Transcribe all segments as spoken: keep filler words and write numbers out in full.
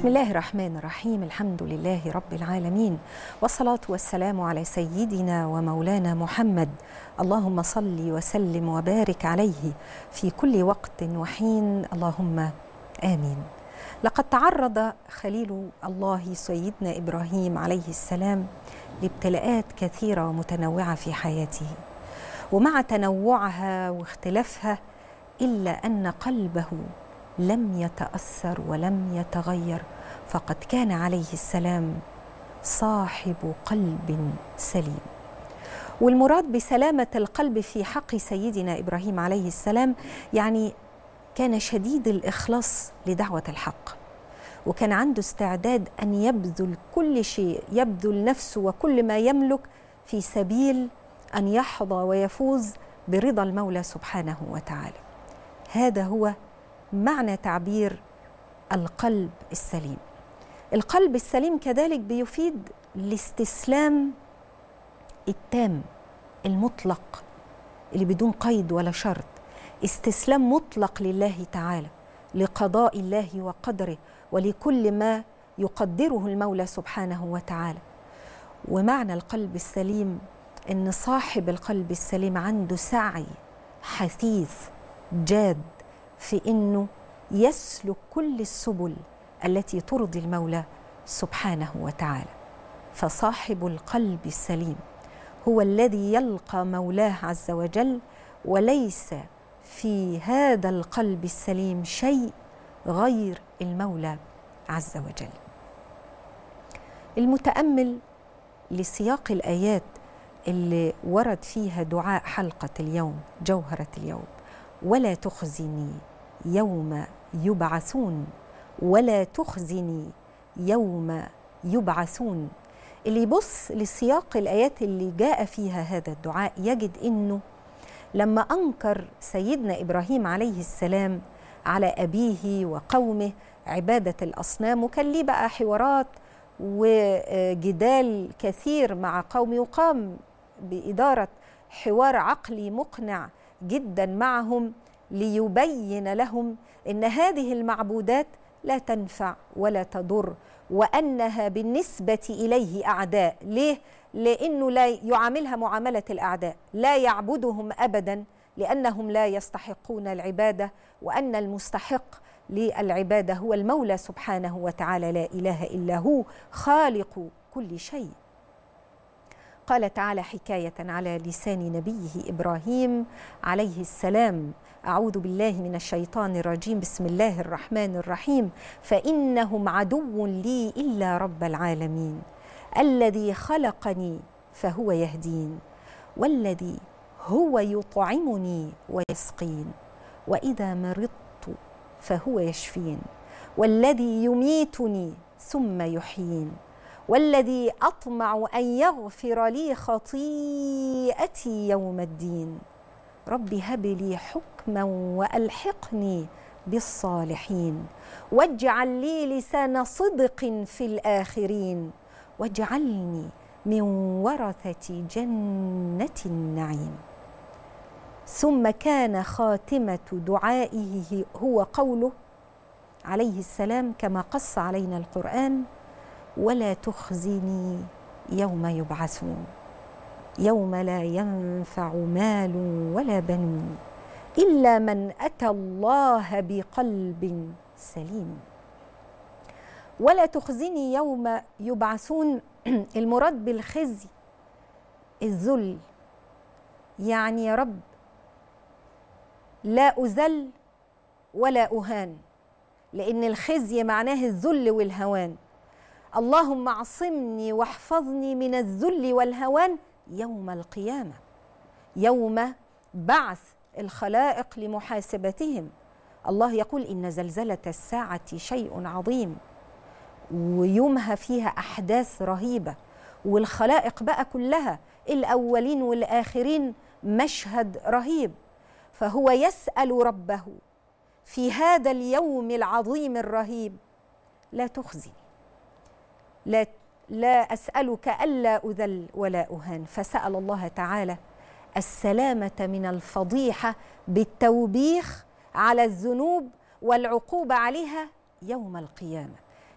بسم الله الرحمن الرحيم. الحمد لله رب العالمين، والصلاة والسلام على سيدنا ومولانا محمد. اللهم صل وسلم وبارك عليه في كل وقت وحين، اللهم آمين. لقد تعرض خليل الله سيدنا إبراهيم عليه السلام لابتلاءات كثيرة ومتنوعة في حياته، ومع تنوعها واختلافها إلا أن قلبه لم يتأثر ولم يتغير، فقد كان عليه السلام صاحب قلب سليم. والمراد بسلامة القلب في حق سيدنا إبراهيم عليه السلام يعني كان شديد الإخلاص لدعوة الحق، وكان عنده استعداد أن يبذل كل شيء، يبذل نفسه وكل ما يملك في سبيل أن يحظى ويفوز برضا المولى سبحانه وتعالى. هذا هو معنى تعبير القلب السليم. القلب السليم كذلك بيفيد الاستسلام التام المطلق اللي بدون قيد ولا شرط، استسلام مطلق لله تعالى، لقضاء الله وقدره ولكل ما يقدره المولى سبحانه وتعالى. ومعنى القلب السليم إن صاحب القلب السليم عنده سعي حثيث جاد في إنه يسلك كل السبل التي ترضي المولى سبحانه وتعالى. فصاحب القلب السليم هو الذي يلقى مولاه عز وجل، وليس في هذا القلب السليم شيء غير المولى عز وجل. المتأمل لسياق الآيات اللي ورد فيها دعاء حلقة اليوم، جوهرة اليوم: ولا تخزني يوم يبعثون، ولا تخزني يوم يبعثون. اللي يبص لسياق الآيات اللي جاء فيها هذا الدعاء يجد إنه لما أنكر سيدنا إبراهيم عليه السلام على أبيه وقومه عبادة الأصنام، وكان ليه بقى حوارات وجدال كثير مع قومه، وقام بإدارة حوار عقلي مقنع جدا معهم ليبين لهم إن هذه المعبودات لا تنفع ولا تضر، وأنها بالنسبة إليه أعداء. ليه؟ لأنه لا يعاملها معاملة الأعداء، لا يعبدهم أبدا لأنهم لا يستحقون العبادة، وأن المستحق للعبادة هو المولى سبحانه وتعالى، لا إله إلا هو خالق كل شيء. قال تعالى حكاية على لسان نبيه إبراهيم عليه السلام: أعوذ بالله من الشيطان الرجيم، بسم الله الرحمن الرحيم: فإنهم عدو لي إلا رب العالمين، الذي خلقني فهو يهدين، والذي هو يطعمني ويسقين، وإذا مرضت فهو يشفين، والذي يميتني ثم يحيين، والذي أطمع أن يغفر لي خطيئتي يوم الدين، رب هب لي حكما وألحقني بالصالحين، واجعل لي لسان صدق في الآخرين، واجعلني من ورثة جنة النعيم. ثم كان خاتمة دعائه هو قوله عليه السلام كما قص علينا القرآن: ولا تخزني يوم يبعثون، يوم لا ينفع مال ولا بنون إلا من أتى الله بقلب سليم. ولا تخزني يوم يبعثون، المراد بالخزي الذل، يعني يا رب لا أذل ولا أهان، لأن الخزي معناه الذل والهوان. اللهم اعصمني واحفظني من الذل والهوان يوم القيامة، يوم بعث الخلائق لمحاسبتهم. الله يقول: إن زلزلة الساعة شيء عظيم، ويومها فيها أحداث رهيبة، والخلائق بقى كلها الأولين والآخرين، مشهد رهيب. فهو يسأل ربه في هذا اليوم العظيم الرهيب: لا تخزني، لا, لا أسألك ألا أذل ولا أهان. فسأل الله تعالى السلامة من الفضيحة بالتوبيخ على الذنوب والعقوبة عليها يوم القيامة.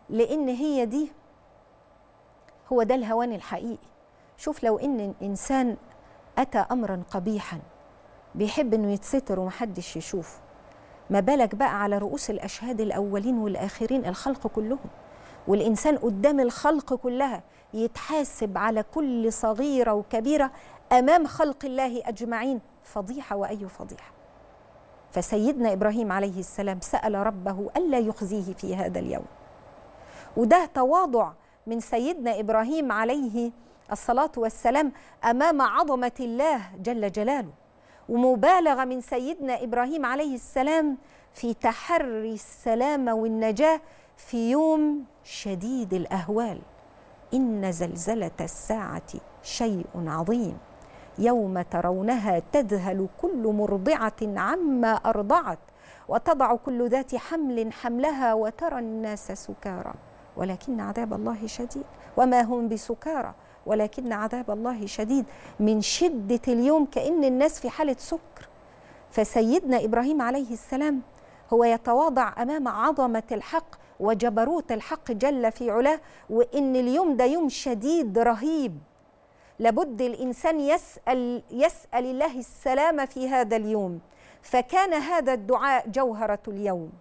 لأن هي دي هو ده الهوان الحقيقي. شوف لو إن إنسان أتى أمرا قبيحا بيحب إنه يتستر ومحدش يشوفه، ما بالك بقى على رؤوس الأشهاد الأولين والآخرين، الخلق كلهم، والإنسان قدام الخلق كلها يتحاسب على كل صغيرة وكبيرة أمام خلق الله أجمعين. فضيحة وأي فضيحة. فسيدنا إبراهيم عليه السلام سأل ربه ألا يخزيه في هذا اليوم، وده تواضع من سيدنا إبراهيم عليه الصلاة والسلام أمام عظمة الله جل جلاله، ومبالغة من سيدنا إبراهيم عليه السلام في تحري السلامة والنجاة في يوم شديد الأهوال. إن زلزلة الساعة شيء عظيم يوم ترونها تذهل كل مرضعة عما أرضعت وتضع كل ذات حمل حملها وترى الناس سكارى ولكن عذاب الله شديد وما هم بسكارى ولكن عذاب الله شديد. من شدة اليوم كأن الناس في حالة سكر. فسيدنا إبراهيم عليه السلام هو يتواضع أمام عظمة الحق وجبروت الحق جل في علاه، وإن اليوم ده يوم شديد رهيب، لابد الإنسان يسأل, يسأل الله السلامة في هذا اليوم. فكان هذا الدعاء جوهرة اليوم.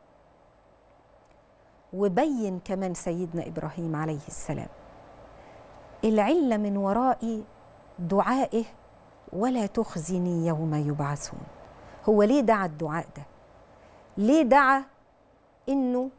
وبين كمان سيدنا إبراهيم عليه السلام العلة من وراء دعائه ولا تخزني يوم يبعثون. هو ليه دعا الدعاء ده؟ ليه دعا إنه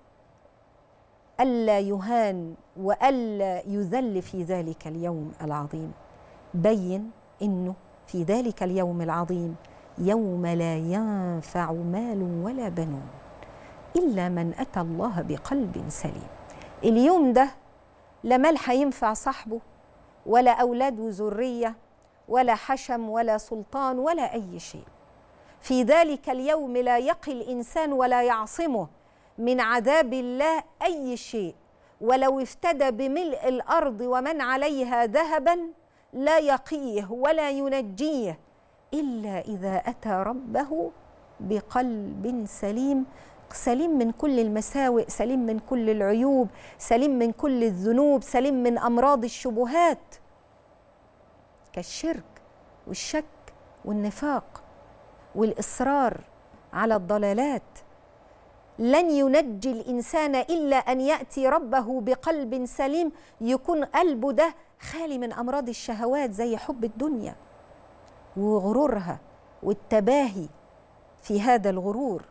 ألا يهان وألا يذل في ذلك اليوم العظيم؟ بين إنه في ذلك اليوم العظيم يوم لا ينفع مال ولا بنون إلا من أتى الله بقلب سليم. اليوم ده لا مال هينفع صاحبه ولا أولاد وذرية ولا حشم ولا سلطان ولا أي شيء. في ذلك اليوم لا يقي الإنسان ولا يعصمه من عذاب الله أي شيء، ولو افتدى بملء الأرض ومن عليها ذهبا لا يقيه ولا ينجيه إلا إذا أتى ربه بقلب سليم، سليم من كل المساوئ، سليم من كل العيوب، سليم من كل الذنوب، سليم من أمراض الشبهات كالشرك والشك والنفاق والإصرار على الضلالات. لن ينجي الإنسان إلا أن يأتي ربه بقلب سليم، يكون قلبه ده خالي من أمراض الشهوات زي حب الدنيا وغرورها والتباهي في هذا الغرور.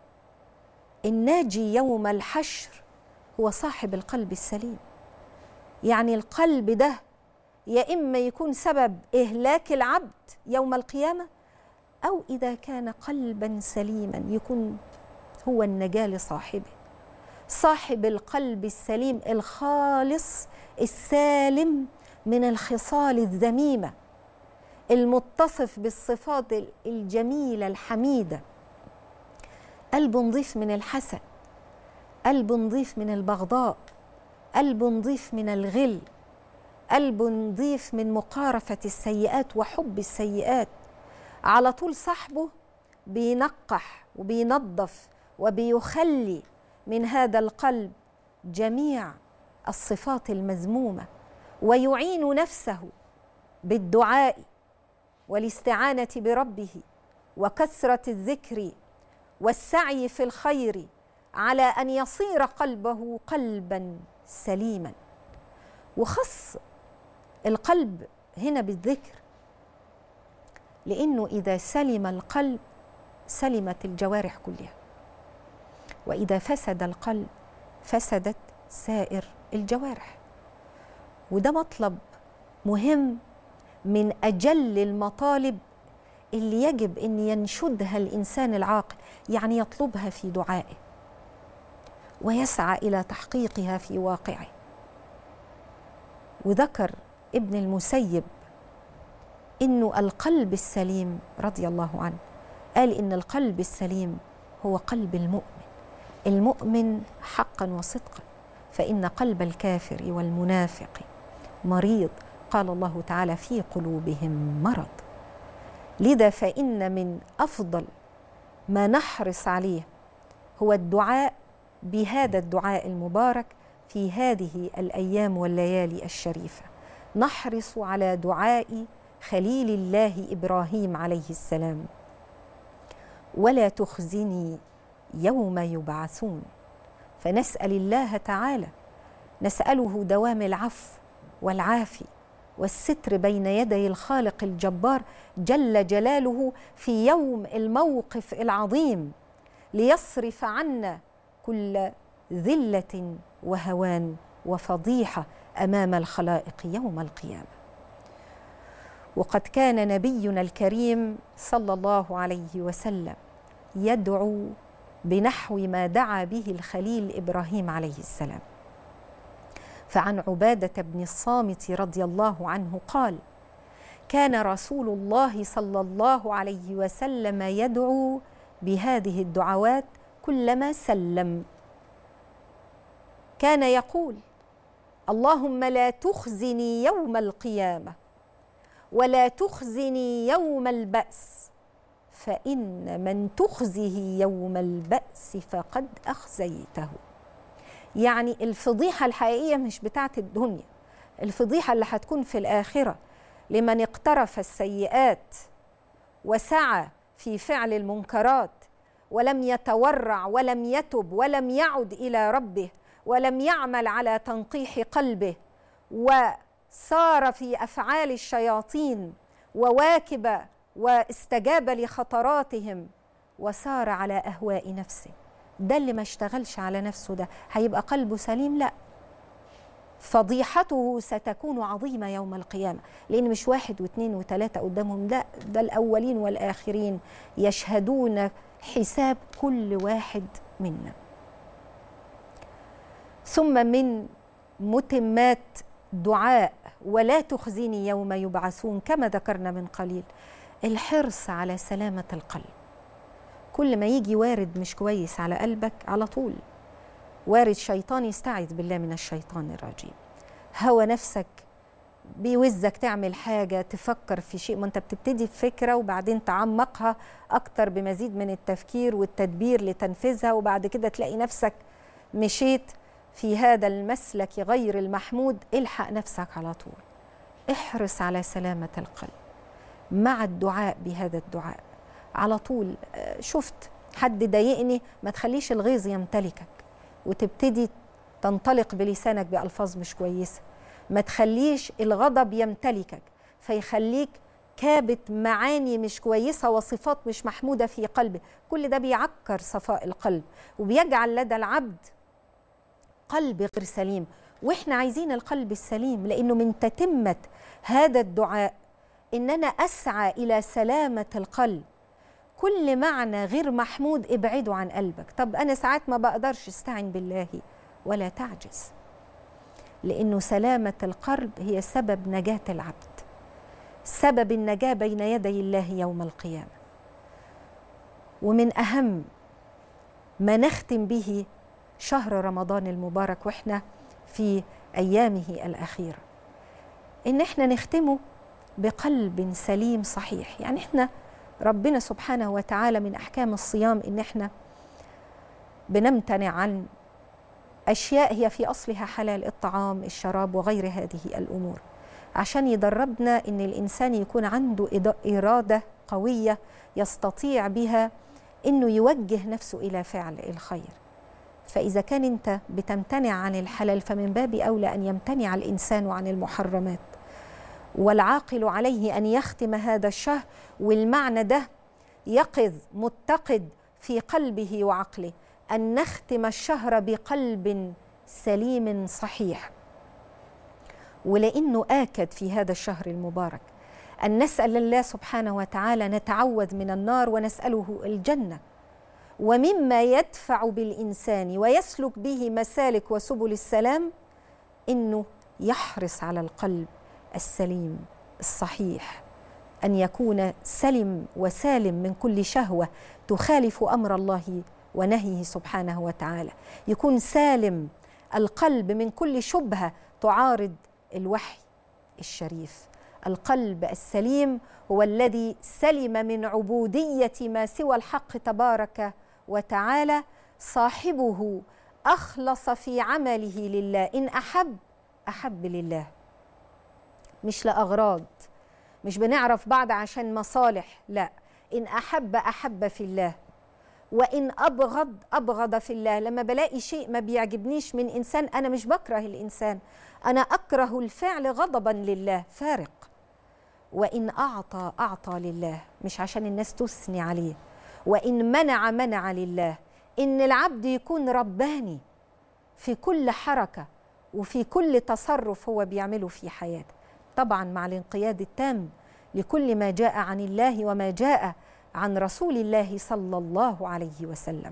الناجي يوم الحشر هو صاحب القلب السليم. يعني القلب ده يا إما يكون سبب إهلاك العبد يوم القيامة، أو إذا كان قلبا سليما يكون هو النجاة لصاحبه. صاحب القلب السليم الخالص السالم من الخصال الذميمة، المتصف بالصفات الجميلة الحميدة، قلب نظيف من الحسد، قلب نظيف من البغضاء، قلب نظيف من الغل، قلب نظيف من مقارفة السيئات وحب السيئات. على طول صاحبه بينقح وبينظف وبيخلي من هذا القلب جميع الصفات المذمومة، ويعين نفسه بالدعاء والاستعانة بربه وكثرة الذكر والسعي في الخير على أن يصير قلبه قلبا سليما. وخص القلب هنا بالذكر، لأنه إذا سلم القلب سلمت الجوارح كلها، وإذا فسد القلب فسدت سائر الجوارح. وده مطلب مهم من أجل المطالب اللي يجب أن ينشدها الإنسان العاقل، يعني يطلبها في دعائه ويسعى إلى تحقيقها في واقعه. وذكر ابن المسيب إنه القلب السليم رضي الله عنه قال إن القلب السليم هو قلب المؤمن، المؤمن حقا وصدقا، فإن قلب الكافر والمنافق مريض، قال الله تعالى في قلوبهم مرض. لذا فإن من أفضل ما نحرص عليه هو الدعاء بهذا الدعاء المبارك، في هذه الأيام والليالي الشريفة نحرص على دعاء خليل الله إبراهيم عليه السلام: ولا تخزني يوم يبعثون. فنسأل الله تعالى، نسأله دوام العفو والعافية والستر بين يدي الخالق الجبار جل جلاله في يوم الموقف العظيم، ليصرف عنا كل ذلة وهوان وفضيحة أمام الخلائق يوم القيامة. وقد كان نبينا الكريم صلى الله عليه وسلم يدعو بنحو ما دعا به الخليل إبراهيم عليه السلام. فعن عبادة بن الصامت رضي الله عنه قال: كان رسول الله صلى الله عليه وسلم يدعو بهذه الدعوات كلما سلم. كان يقول: اللهم لا تخزني يوم القيامة ولا تخزني يوم البأس، فإن من تخزه يوم البأس فقد أخزيته. يعني الفضيحة الحقيقية مش بتاعت الدنيا، الفضيحة اللي هتكون في الآخرة لمن اقترف السيئات وسعى في فعل المنكرات ولم يتورع ولم يتب ولم يعد إلى ربه ولم يعمل على تنقيح قلبه، وصار في أفعال الشياطين وواكب واستجاب لخطراتهم وسار على أهواء نفسه. ده اللي ما اشتغلش على نفسه ده هيبقى قلبه سليم؟ لا، فضيحته ستكون عظيمة يوم القيامة، لأن مش واحد واثنين وثلاثة قدامهم، لا، ده الأولين والآخرين يشهدون حساب كل واحد منا. ثم من متمات دعاء ولا تخزني يوم يبعثون كما ذكرنا من قليل الحرص على سلامة القلب. كل ما يجي وارد مش كويس على قلبك على طول وارد شيطان، يستعذ بالله من الشيطان الرجيم. هوى نفسك بيوزك تعمل حاجة، تفكر في شيء، ما انت بتبتدي بفكرة وبعدين تعمقها أكتر بمزيد من التفكير والتدبير لتنفيذها، وبعد كده تلاقي نفسك مشيت في هذا المسلك غير المحمود. الحق نفسك على طول، احرص على سلامة القلب مع الدعاء بهذا الدعاء على طول. شفت حد ضايقني، ما تخليش الغيظ يمتلكك وتبتدي تنطلق بلسانك بألفاظ مش كويسة. ما تخليش الغضب يمتلكك فيخليك كابت معاني مش كويسة وصفات مش محمودة في قلبك. كل ده بيعكر صفاء القلب وبيجعل لدى العبد قلب غير سليم. واحنا عايزين القلب السليم، لأنه من تتمة هذا الدعاء إن أنا أسعى إلى سلامة القلب. كل معنى غير محمود ابعده عن قلبك. طب أنا ساعات ما بقدرش، استعن بالله ولا تعجز، لأنه سلامة القلب هي سبب نجاة العبد، سبب النجاة بين يدي الله يوم القيامة. ومن أهم ما نختم به شهر رمضان المبارك وإحنا في أيامه الأخيرة إن إحنا نختمه بقلب سليم صحيح. يعني إحنا ربنا سبحانه وتعالى من أحكام الصيام إن إحنا بنمتنع عن أشياء هي في أصلها حلال، الطعام، الشراب وغير هذه الأمور، عشان يدربنا إن الإنسان يكون عنده إرادة قوية يستطيع بها إنه يوجه نفسه إلى فعل الخير. فإذا كان أنت بتمتنع عن الحلال فمن باب أولى أن يمتنع الإنسان عن المحرمات. والعاقل عليه أن يختم هذا الشهر والمعنى ده يقظ متقد في قلبه وعقله، أن نختم الشهر بقلب سليم صحيح. ولأنه آكد في هذا الشهر المبارك أن نسأل الله سبحانه وتعالى، نتعوذ من النار ونسأله الجنة. ومما يدفع بالإنسان ويسلك به مسالك وسبل السلام إنه يحرص على القلب السليم الصحيح، أن يكون سلم وسالم من كل شهوة تخالف أمر الله ونهيه سبحانه وتعالى، يكون سالم القلب من كل شبهة تعارض الوحي الشريف. القلب السليم هو الذي سلم من عبودية ما سوى الحق تبارك وتعالى. صاحبه أخلص في عمله لله. إن أحب أحب لله، مش لأغراض، مش بنعرف بعض عشان مصالح، لا، إن أحب أحب في الله، وإن أبغض أبغض في الله. لما بلاقي شيء ما بيعجبنيش من إنسان، أنا مش بكره الإنسان، أنا أكره الفعل غضبا لله، فارق. وإن أعطى أعطى لله، مش عشان الناس تثني عليه. وإن منع منع لله. إن العبد يكون رباني في كل حركة وفي كل تصرف هو بيعمله في حياته، طبعا مع الانقياد التام لكل ما جاء عن الله وما جاء عن رسول الله صلى الله عليه وسلم.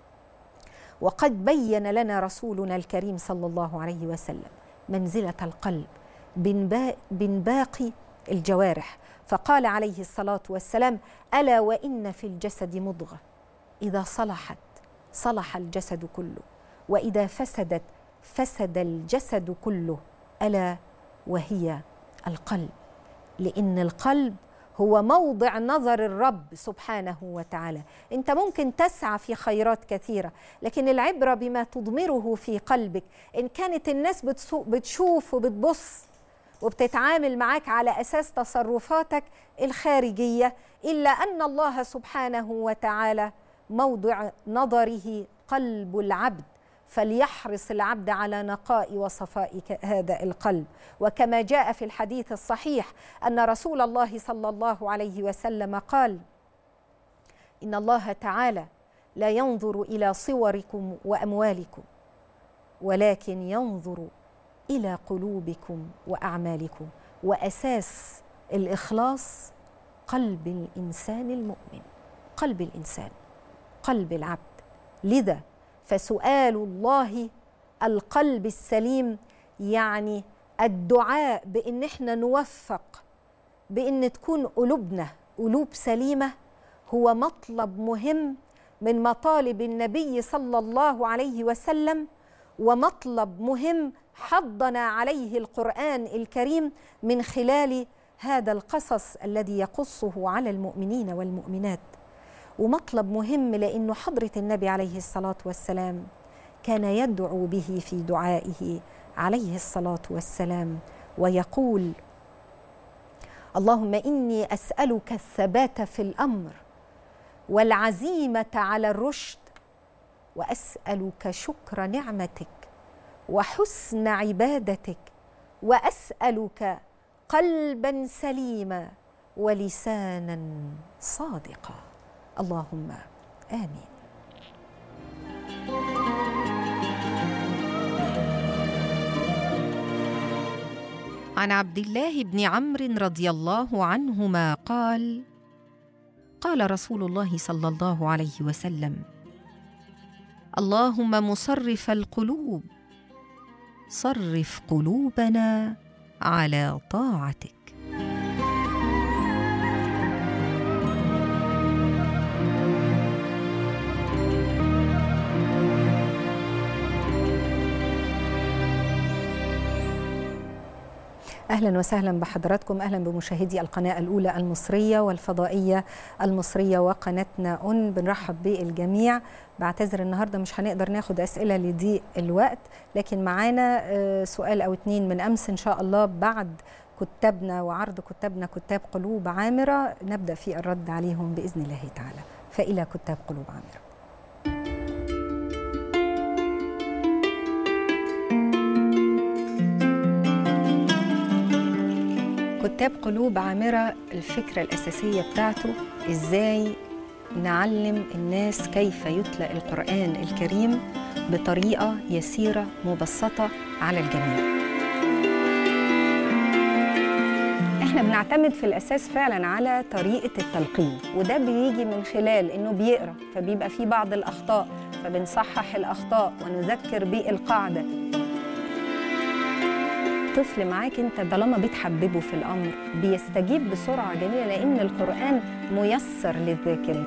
وقد بين لنا رسولنا الكريم صلى الله عليه وسلم منزلة القلب بين باقي الجوارح، فقال عليه الصلاة والسلام: ألا وإن في الجسد مضغة إذا صلحت صلح الجسد كله، وإذا فسدت فسد الجسد كله، ألا وهي القلب. لأن القلب هو موضع نظر الرب سبحانه وتعالى. أنت ممكن تسعى في خيرات كثيرة، لكن العبرة بما تضمره في قلبك. إن كانت الناس بتشوف وبتبص وبتتعامل معاك على أساس تصرفاتك الخارجية، إلا أن الله سبحانه وتعالى موضع نظره قلب العبد، فليحرص العبد على نقاء وصفاء هذا القلب. وكما جاء في الحديث الصحيح أن رسول الله صلى الله عليه وسلم قال: إن الله تعالى لا ينظر إلى صوركم وأموالكم، ولكن ينظر إلى قلوبكم وأعمالكم. وأساس الإخلاص قلب الإنسان المؤمن، قلب الإنسان، قلب العبد. لذا فسؤال الله القلب السليم يعني الدعاء بأن احنا نوفق، بأن تكون قلوبنا قلوب سليمة، هو مطلب مهم من مطالب النبي صلى الله عليه وسلم، ومطلب مهم حضنا عليه القرآن الكريم من خلال هذا القصص الذي يقصه على المؤمنين والمؤمنات. ومطلب مهم لأنه حضرة النبي عليه الصلاة والسلام كان يدعو به في دعائه عليه الصلاة والسلام، ويقول: اللهم إني أسألك الثبات في الأمر والعزيمة على الرشد، وأسألك شكر نعمتك وحسن عبادتك، وأسألك قلبا سليما ولسانا صادقا. اللهم آمين. عن عبد الله بن عمرو رضي الله عنهما قال: قال رسول الله صلى الله عليه وسلم: اللهم مصرف القلوب صرف قلوبنا على طاعتك. أهلا وسهلا بحضراتكم، أهلا بمشاهدي القناة الأولى المصرية والفضائية المصرية وقناتنا أون. بنرحب بالجميع. بعتذر النهاردة مش هنقدر ناخد أسئلة لضيق الوقت، لكن معانا سؤال أو اتنين من أمس إن شاء الله بعد كتابنا وعرض كتابنا كتاب قلوب عامرة نبدأ في الرد عليهم بإذن الله تعالى. فإلى كتاب قلوب عامرة. كتاب قلوب عامرة الفكرة الأساسية بتاعته إزاي نعلم الناس كيف يتلى القرآن الكريم بطريقة يسيرة مبسطة على الجميع. احنا بنعتمد في الأساس فعلا على طريقة التلقين، وده بيجي من خلال إنه بيقرأ فبيبقى فيه بعض الأخطاء، فبنصحح الأخطاء ونذكر بالقاعدة. طفل معاك انت طالما بتحببه في الامر بيستجيب بسرعه جميله، لان القران ميسر للذاكرين.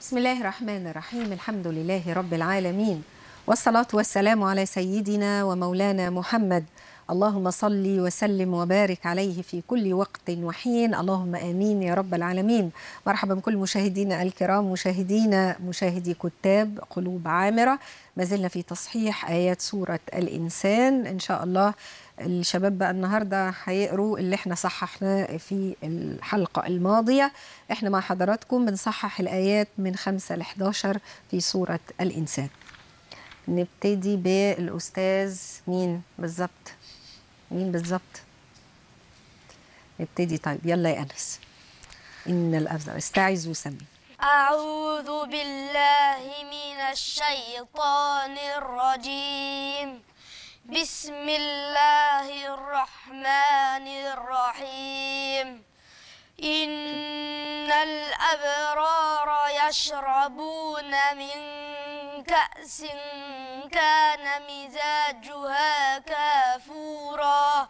بسم الله الرحمن الرحيم. الحمد لله رب العالمين، والصلاة والسلام على سيدنا ومولانا محمد. اللهم صل وسلم وبارك عليه في كل وقت وحين، اللهم آمين يا رب العالمين. مرحبا بكل مشاهدينا الكرام، مشاهدينا مشاهدي كتاب قلوب عامرة. ما زلنا في تصحيح آيات سورة الإنسان. إن شاء الله الشباب بقى النهاردة هيقروا اللي احنا صححناه في الحلقة الماضية. احنا مع حضراتكم بنصحح الآيات من خمسة ل إحداشر في سورة الإنسان. نبتدي بالأستاذ مين بالظبط؟ مين بالظبط؟ نبتدي. طيب يلا يا أنس. إن الأفضل استعذ وسمي. أعوذ بالله من الشيطان الرجيم. بسم الله الرحمن الرحيم. إن الأبرار يشربون من كأس كان مزاجها كافورا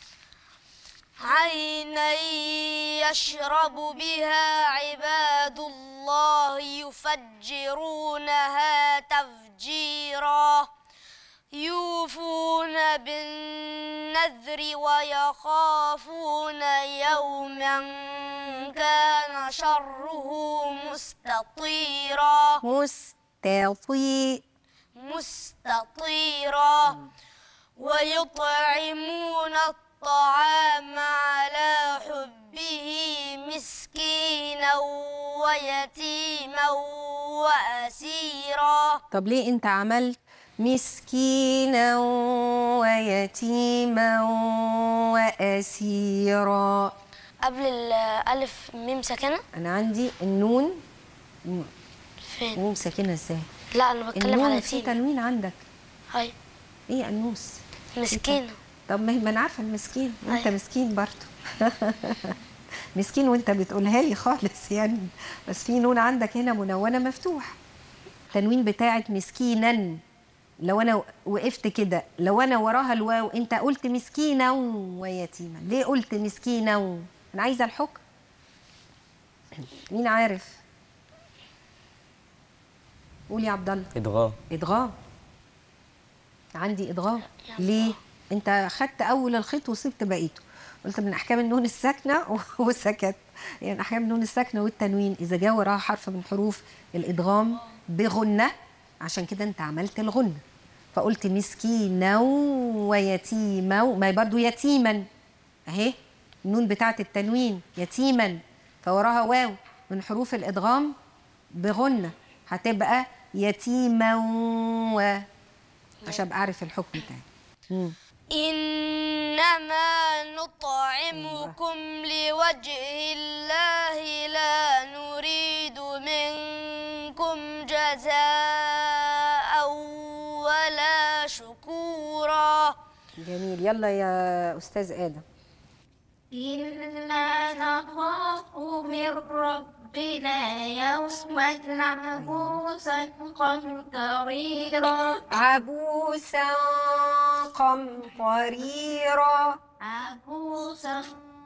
عينا يشرب بها عباد الله يفجرونها تفجيرا يوفون بالنذر ويخافون يوما كان شره مستطيرا مستطير مستطيرا ويطعمون الطعام على حبه مسكينا ويتيما وأسيرا. طب ليه انت عملت مسكينا ويتيما وأسيرا؟ قبل الألف ميم ساكنة. أنا عندي النون فين؟ نون ساكنة ازاي؟ لا أنا بتكلم على في تنوين عندك. هاي ايه النوس؟ مسكينة. طب ما انا عارفة المسكين وانت هاي. مسكين برضه. مسكين وانت بتقولها لي خالص يعني، بس في نون عندك هنا منونة مفتوح. التنوين بتاعت مسكينا لو انا وقفت كده، لو انا وراها الواو انت قلت مسكينا ويتيما. ليه قلت مسكينا؟ انا عايزه الحكم. مين عارف؟ قول يا عبد الله. ادغام. ادغام. عندي ادغام. ليه؟ انت خدت اول الخيط وسبت بقيته. قلت من احكام النون الساكنه وسكت. يعني احكام النون الساكنه والتنوين اذا جاء وراها حرف من حروف الادغام بغنه، عشان كده انت عملت الغنه. فقلت مسكينا ويتيما، ما هي برضه يتيما اهي النون بتاعت التنوين يتيما، فوراها واو من حروف الادغام بغنه، هتبقى يتيما و، عشان ابقى اعرف الحكم بتاعي. إنما نطعمكم لوجه الله لا نريد منكم جزاء ولا شكورا. جميل. يلا يا أستاذ آدم. إنا نخاف من ربنا يوما عبوسا قمطريرا. عبوسا قمطريرا. عبوسا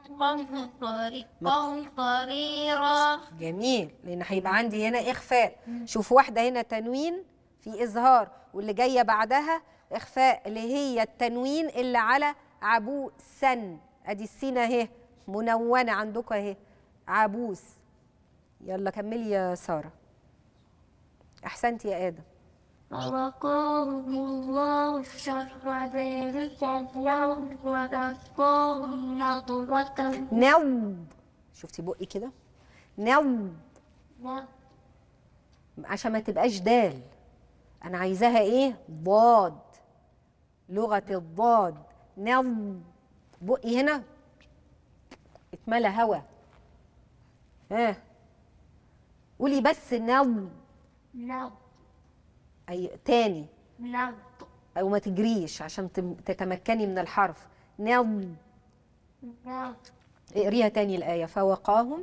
قمطريرا. جميل، لأن هيبقى عندي هنا إخفاء. شوف واحدة هنا تنوين في إظهار، واللي جاية بعدها إخفاء، اللي هي التنوين اللي على عبوسا. أدي السين أهي منونة عندكم أهي عبوس. يلا كملي يا سارة. أحسنتي يا آدم. ووقاهم الله شر ذلك اليوم ولقاهم نضرة. نض. شفتي بقي كده؟ نض عشان ما تبقاش دال، أنا عايزاها إيه؟ ضاد، لغة الضاد. نض. بقي هنا اتملى هوا. ها قولي بس نض. نض. أي تاني نض. أو ما تجريش عشان تتمكني من الحرف. نض. نض. اقريها تاني الآية. فوقاهم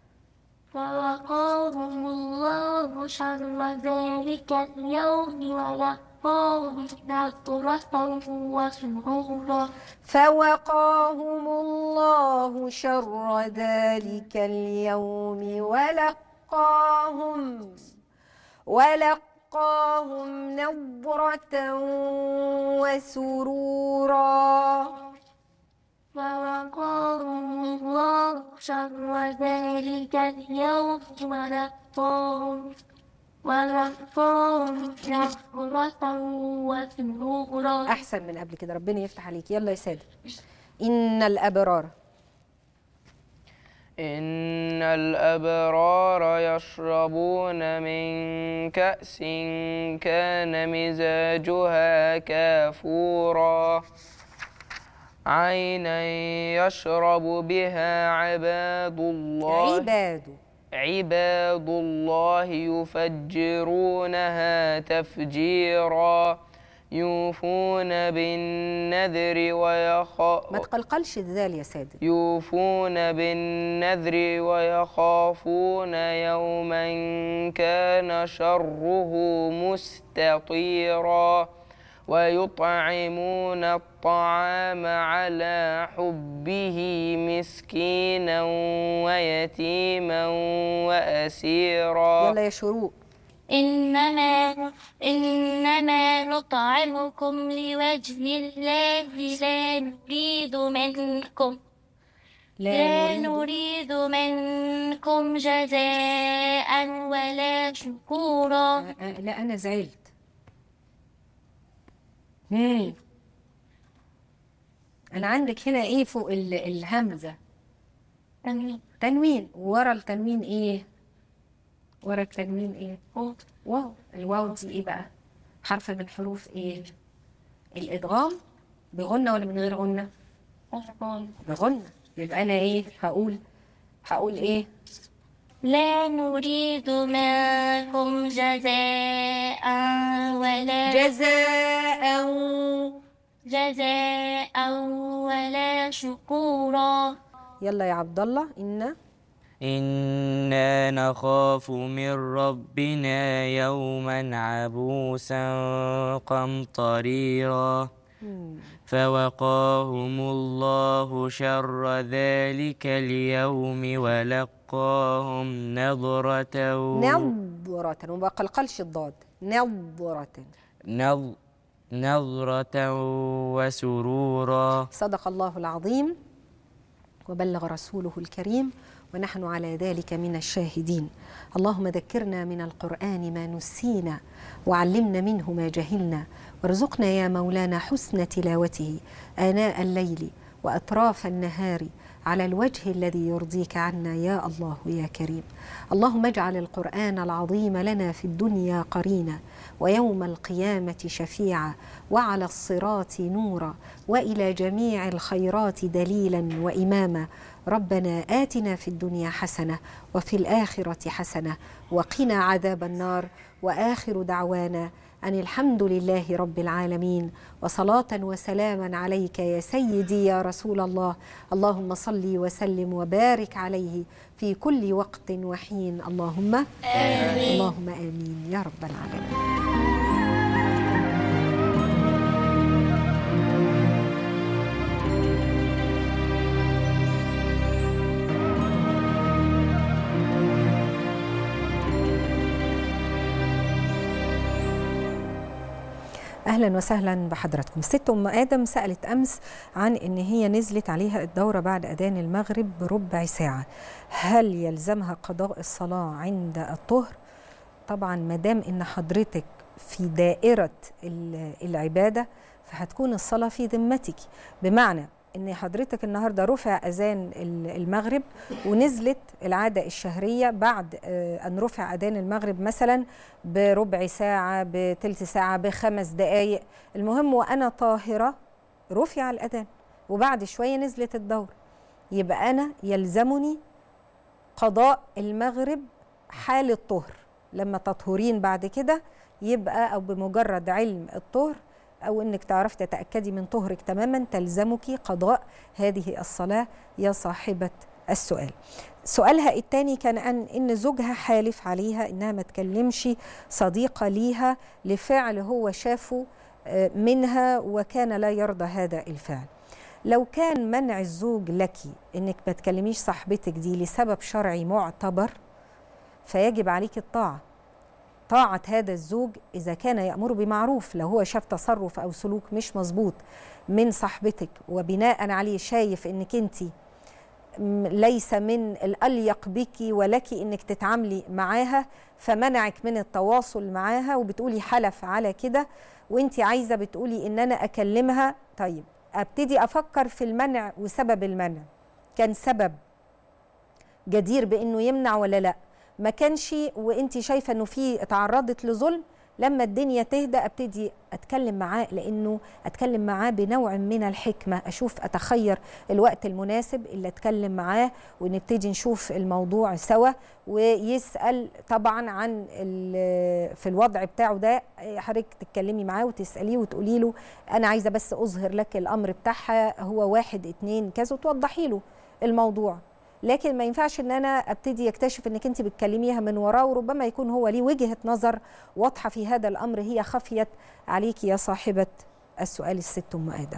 فوقاهم الله شر ذلك اليوم ولقاهم نضرة وسرورا. فوقاهم الله شر ذلك اليوم ولقاهم ولقاهم نضرة وسرورا فوقاهم الله شر ذلك اليوم ولقاهم ولقاهم نضرة وسرورا. أحسن من قبل كده، ربنا يفتح عليك. يلا يا سادة. إن الأبرار إن الأبرار يشربون من كأس كان مزاجها كافورا عينا يشرب بها عباد الله عباد عباد الله يفجرونها تفجيرا يوفون بالنذر ويخافون ما تقلقلش الذال يا سادة. يوفون بالنذر ويخافون يوما كان شره مستطيرا ويطعمون الطعام على حبه مسكينا ويتيما وأسيرا. يلا يا شروق. إنما إنما نطعمكم لوجه الله لا نريد منكم لا نريد منكم جزاء ولا شكورا. أه أه لا أنا زعلت. مم. أنا عندك هنا إيه فوق الهمزة؟ تنوين. تنوين. ورا التنوين إيه؟ ورا التنوين إيه؟ واو. واو. الواو دي إيه بقى؟ حرف من حروف إيه؟ الإدغام بغنة ولا من غير غنة؟ بغنة. يبقى أنا إيه؟ هقول هقول إيه؟ لا نريد منكم جزاء ولا جزاء جزاء ولا شكورا. يلا يا عبد الله. إن إنا نخاف من ربنا يوما عبوسا قمطريرا فوقاهم الله شر ذلك اليوم ولقاهم نضرة نضرة وما قلقلش الضاد. نضرة نض نضرة وسرورا. صدق الله العظيم وبلغ رسوله الكريم ونحن على ذلك من الشاهدين. اللهم ذكرنا من القرآن ما نسينا وعلمنا منه ما جهلنا وارزقنا يا مولانا حسن تلاوته آناء الليل وأطراف النهار على الوجه الذي يرضيك عنا يا الله يا كريم. اللهم اجعل القرآن العظيم لنا في الدنيا قرينا ويوم القيامة شفيعا وعلى الصراط نورا وإلى جميع الخيرات دليلا وإماما. ربنا آتنا في الدنيا حسنة وفي الآخرة حسنة وقنا عذاب النار. وآخر دعوانا أن الحمد لله رب العالمين وصلاة وسلاما عليك يا سيدي يا رسول الله. اللهم صل وسلم وبارك عليه في كل وقت وحين. اللهم آمين. اللهم آمين يا رب العالمين. أهلا وسهلا بحضراتكم. الست أم آدم سألت أمس عن إن هي نزلت عليها الدورة بعد أذان المغرب بربع ساعة، هل يلزمها قضاء الصلاة عند الطهر؟ طبعا مادام إن حضرتك في دائرة العبادة فهتكون الصلاة في ذمتك، بمعنى إن حضرتك النهاردة رفع أذان المغرب ونزلت العادة الشهرية بعد أن رفع أذان المغرب مثلا بربع ساعة بثلث ساعة بخمس دقايق، المهم وأنا طاهرة رفع الأذان وبعد شوية نزلت الدور، يبقى أنا يلزمني قضاء المغرب حال الطهر. لما تطهرين بعد كده يبقى أو بمجرد علم الطهر أو إنك تعرف تتأكدي من طهرك تماما تلزمك قضاء هذه الصلاة يا صاحبة السؤال. سؤالها الثاني كان عن إن زوجها حالف عليها إنها ما تكلمش صديقة ليها لفعل هو شافه منها وكان لا يرضى هذا الفعل. لو كان منع الزوج لك إنك ما تكلميش صاحبتك دي لسبب شرعي معتبر فيجب عليك الطاعة. طاعة هذا الزوج إذا كان يأمر بمعروف، لو هو شاف تصرف أو سلوك مش مظبوط من صاحبتك وبناء عليه شايف إنك أنت ليس من الأليق بك ولك إنك تتعاملي معاها، فمنعك من التواصل معاها وبتقولي حلف على كده، وإنت عايزة بتقولي إن أنا أكلمها، طيب أبتدي أفكر في المنع وسبب المنع. كان سبب جدير بإنه يمنع ولا لأ؟ ما كانش وإنت شايفة إنه في اتعرضت لظلم، لما الدنيا تهدى ابتدي اتكلم معاه، لانه اتكلم معاه بنوع من الحكمه، اشوف اتخير الوقت المناسب اللي اتكلم معاه ونبتدي نشوف الموضوع سوا، ويسال طبعا عن في الوضع بتاعه ده حضرتك تتكلمي معاه وتساليه وتقولي له انا عايزه بس اظهر لك الامر بتاعها هو واحد اتنين كذا، وتوضحي له الموضوع. لكن ما ينفعش ان انا ابتدي يكتشف انك انت بتكلميها من وراه، وربما يكون هو ليه وجهة نظر واضحة في هذا الامر هي خفيت عليك يا صاحبة السؤال الست ام ادم.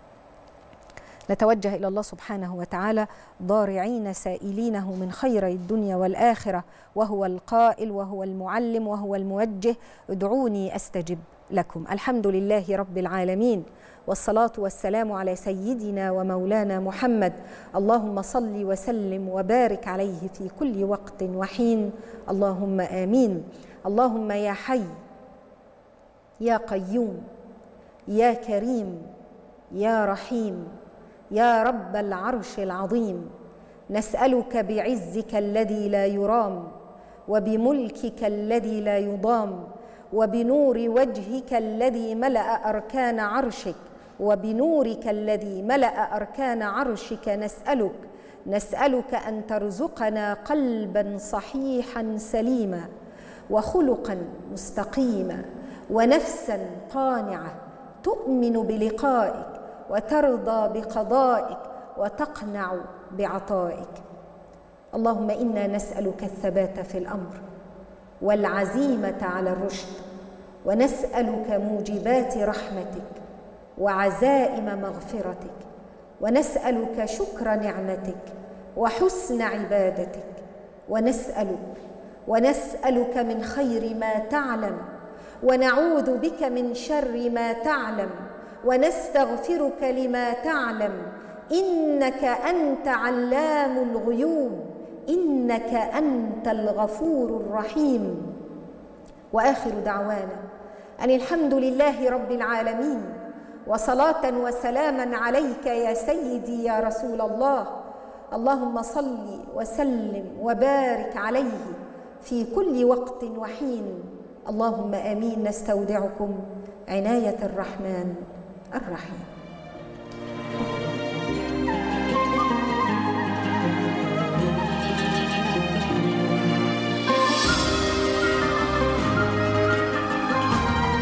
نتوجه الى الله سبحانه وتعالى ضارعين سائلينه من خيري الدنيا والاخرة، وهو القائل وهو المعلم وهو الموجه، ادعوني استجب لكم. الحمد لله رب العالمين، والصلاة والسلام على سيدنا ومولانا محمد، اللهم صل وسلم وبارك عليه في كل وقت وحين، اللهم آمين. اللهم يا حي يا قيوم يا كريم يا رحيم يا رب العرش العظيم، نسألك بعزك الذي لا يرام، وبملكك الذي لا يضام، وبنور وجهك الذي ملأ أركان عرشك، وبنورك الذي ملأ أركان عرشك نسألك نسألك أن ترزقنا قلبا صحيحا سليما، وخلقا مستقيما، ونفسا قانعة تؤمن بلقائك وترضى بقضائك وتقنع بعطائك. اللهم إنا نسألك الثبات في الأمر والعزيمة على الرشد، ونسألك موجبات رحمتك وعزائم مغفرتك، ونسألك شكر نعمتك وحسن عبادتك، ونسألك ونسألك من خير ما تعلم، ونعوذ بك من شر ما تعلم، ونستغفرك لما تعلم، إنك أنت علام الغيوب، إنك أنت الغفور الرحيم. وآخر دعوانا أن الحمد لله رب العالمين، وصلاة وسلاما عليك يا سيدي يا رسول الله. اللهم صل وسلم وبارك عليه في كل وقت وحين، اللهم آمين. نستودعكم عناية الرحمن الرحيم.